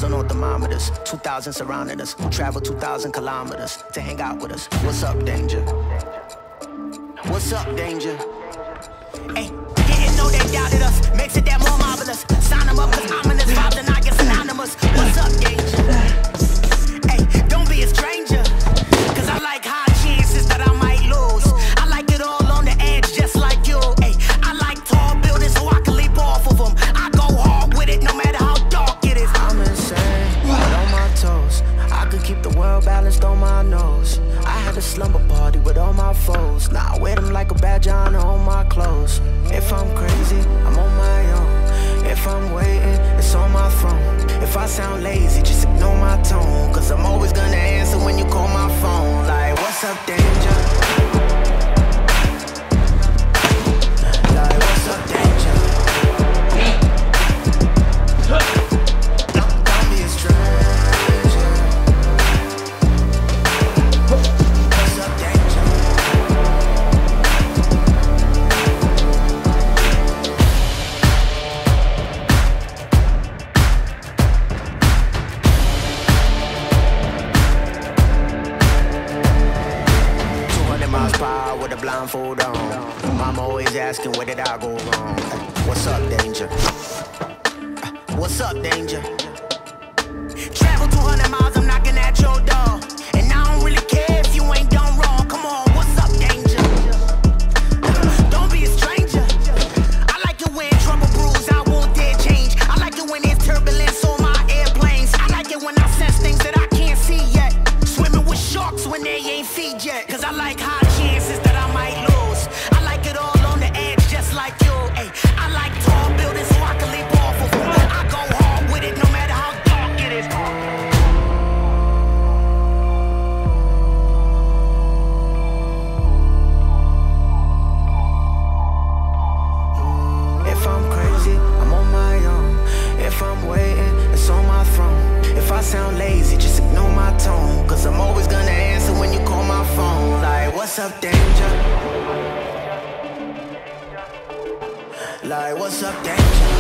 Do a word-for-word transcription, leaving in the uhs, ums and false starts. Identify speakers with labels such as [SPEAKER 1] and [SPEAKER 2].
[SPEAKER 1] thousand on thermometers, two thousand surrounding us. Travel two thousand kilometers to hang out with us. What's up, danger? What's up, danger? Hey, didn't know they doubted us. Makes it that more marvelous. Sign them up, cause ominous vibes and I get synonymous. What's up, danger? Hey, don't be a stranger. Cause I like high chances that I might lose. I like it all on the edge, just like you. Hey, I like tall buildings so I can leap off of them. I go hard with it no matter how dark it is. I'm insane, but on my toes. I could keep the world balanced on my nose. I had a slumber party with all my foes. Now I wear them like a badge on on my clothes. If I'm crazy, I'm on my own. If I'm waiting, it's on my throne. If I sound lazy, just ignore my tone. Cause I'm always gonna answer when you call my phone. Like, what's up, danger? Like, what's up, danger? Don't, don't be a stranger. What's up, danger? Miles per hour with a blindfold on. Mama always asking where did I go wrong. What's up, danger? What's up, danger? Travel two hundred miles, I'm knocking at your door. And I don't really care if you ain't done wrong. Come on, what's up, danger? Don't be a stranger. I like it when trouble brews, I won't dare change. I like it when there's turbulence on my airplanes. I like it when I sense things that I can't see yet. Swimming with sharks when they ain't feed yet. Cause I like high chances that I might lose. I like it all on the edge, just like you. Ay, I like tall buildings so I can leap off of them. I go hard with it no matter how dark it is. If I'm crazy, I'm on my own. If I'm waiting, it's on my throne. If I sound lazy, just ignore my tone. Cause I'm always gonna answer when you call my phone. Like, what's up, danger? Like, what's up, danger?